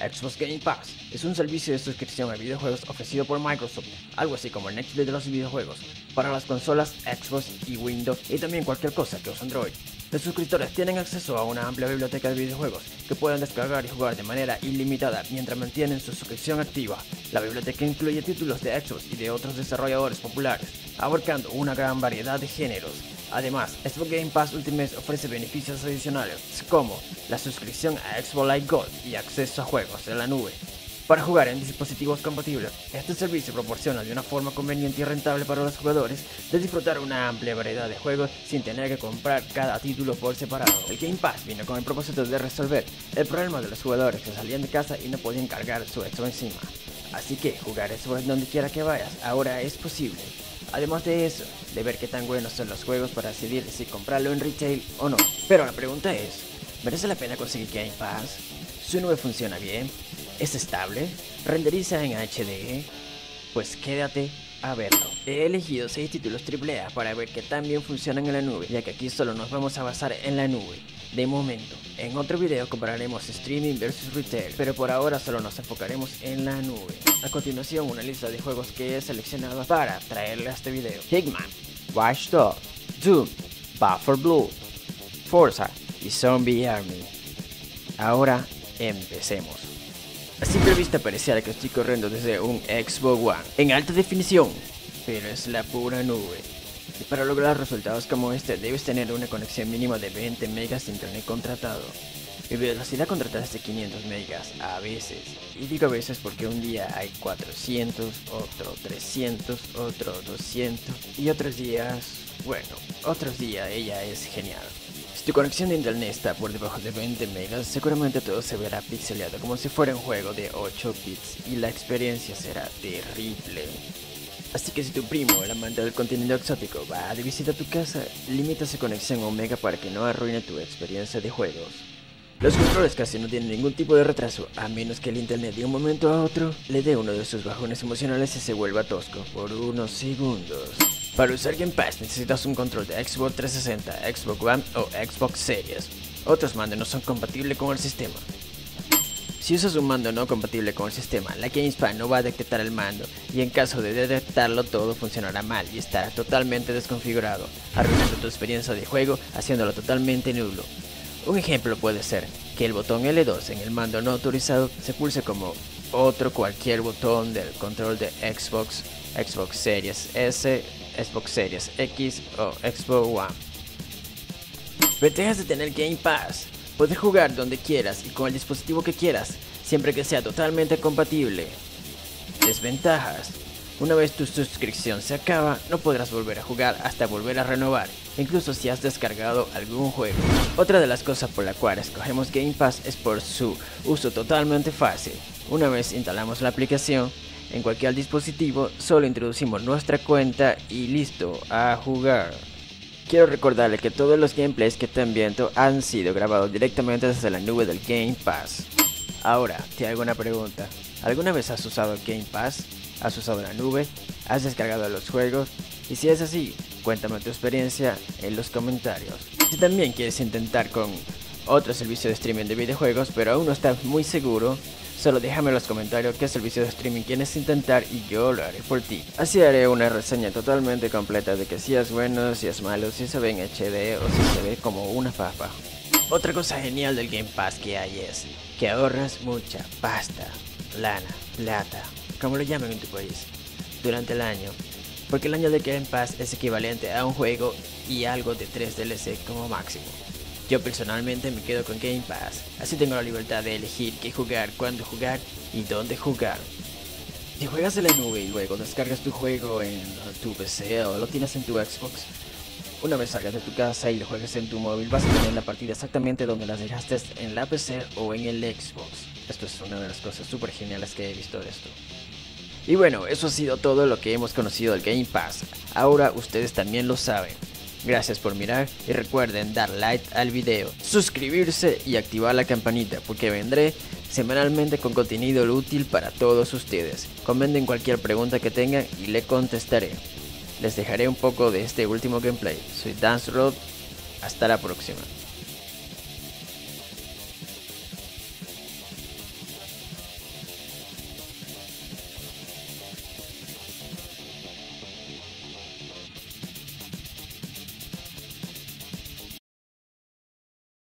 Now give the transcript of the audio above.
Xbox Game Pass es un servicio de suscripción a videojuegos ofrecido por Microsoft, algo así como el Netflix de los videojuegos, para las consolas Xbox y Windows y también cualquier cosa que use Android. Los suscriptores tienen acceso a una amplia biblioteca de videojuegos que pueden descargar y jugar de manera ilimitada mientras mantienen su suscripción activa. La biblioteca incluye títulos de Xbox y de otros desarrolladores populares, abarcando una gran variedad de géneros. Además, Xbox Game Pass Ultimate ofrece beneficios adicionales como la suscripción a Xbox Live Gold y acceso a juegos en la nube. Para jugar en dispositivos compatibles, este servicio proporciona de una forma conveniente y rentable para los jugadores de disfrutar una amplia variedad de juegos sin tener que comprar cada título por separado. El Game Pass vino con el propósito de resolver el problema de los jugadores que salían de casa y no podían cargar su Xbox encima. Así que jugar Xbox donde quiera que vayas ahora es posible. Además de eso, de ver qué tan buenos son los juegos para decidir si comprarlo en retail o no. Pero la pregunta es, ¿merece la pena conseguir Game Pass? ¿Su nube funciona bien? ¿Es estable? ¿Renderiza en HD? Pues quédate a verlo. He elegido 6 títulos AAA para ver qué tan bien funcionan en la nube, ya que aquí solo nos vamos a basar en la nube. De momento, en otro video compararemos streaming versus retail, pero por ahora solo nos enfocaremos en la nube. A continuación, una lista de juegos que he seleccionado para traerle a este video: Hitman, Watch Dogs, Doom, Back 4 Blood, Forza y Zombie Army. Ahora empecemos. A simple vista pareciera que estoy corriendo desde un Xbox One en alta definición, pero es la pura nube. Y para lograr resultados como este debes tener una conexión mínima de 20 megas de internet contratado. Mi velocidad contratada es de 500 megas a veces, y digo a veces porque un día hay 400, otro 300, otro 200 y otros días, otros días ella es genial. Si tu conexión de internet está por debajo de 20 megas, seguramente todo se verá pixeleado como si fuera un juego de 8 bits y la experiencia será terrible. Así que si tu primo, el amante del contenido exótico, va de visita a tu casa, limita su conexión a 1 mega para que no arruine tu experiencia de juegos. Los controles casi no tienen ningún tipo de retraso, a menos que el internet de un momento a otro le dé uno de sus bajones emocionales y se vuelva tosco por unos segundos. Para usar Game Pass necesitas un control de Xbox 360, Xbox One o Xbox Series. Otros mandos no son compatibles con el sistema. Si usas un mando no compatible con el sistema, la Game Pass no va a detectar el mando y en caso de detectarlo todo funcionará mal y estará totalmente desconfigurado, arruinando tu experiencia de juego, haciéndolo totalmente nulo. Un ejemplo puede ser que el botón L2 en el mando no autorizado se pulse como otro cualquier botón del control de Xbox, Xbox Series S, Xbox Series X o Xbox One. Ventajas de tener Game Pass: puedes jugar donde quieras y con el dispositivo que quieras, siempre que sea totalmente compatible. Desventajas: una vez tu suscripción se acaba, no podrás volver a jugar hasta volver a renovar, incluso si has descargado algún juego. Otra de las cosas por la cual escogemos Game Pass es por su uso totalmente fácil. Una vez instalamos la aplicación en cualquier dispositivo, solo introducimos nuestra cuenta y listo, a jugar. Quiero recordarle que todos los gameplays que están viendo han sido grabados directamente desde la nube del Game Pass. Ahora, te hago una pregunta. ¿Alguna vez has usado Game Pass? ¿Has usado la nube? ¿Has descargado los juegos? Y si es así, cuéntame tu experiencia en los comentarios. Si también quieres intentar con otro servicio de streaming de videojuegos, pero aún no estás muy seguro, solo déjame en los comentarios qué servicio de streaming quieres intentar y yo lo haré por ti. Así haré una reseña totalmente completa de que si es bueno, si es malo, si se ve en HD o si se ve como una papa. Otra cosa genial del Game Pass que hay es que ahorras mucha pasta, lana, plata, como lo llaman en tu país, durante el año. Porque el año de Game Pass es equivalente a un juego y algo de 3 DLC como máximo. Yo personalmente me quedo con Game Pass, así tengo la libertad de elegir qué jugar, cuándo jugar y dónde jugar. Si juegas en la nube y luego descargas tu juego en tu PC o lo tienes en tu Xbox, una vez salgas de tu casa y lo juegues en tu móvil, vas a tener la partida exactamente donde las dejaste, en la PC o en el Xbox. Esto es una de las cosas súper geniales que he visto de esto. Y bueno, eso ha sido todo lo que hemos conocido del Game Pass. Ahora ustedes también lo saben. Gracias por mirar y recuerden dar like al video, suscribirse y activar la campanita porque vendré semanalmente con contenido útil para todos ustedes. Comenten cualquier pregunta que tengan y le contestaré. Les dejaré un poco de este último gameplay. Soy Dance Rod, hasta la próxima.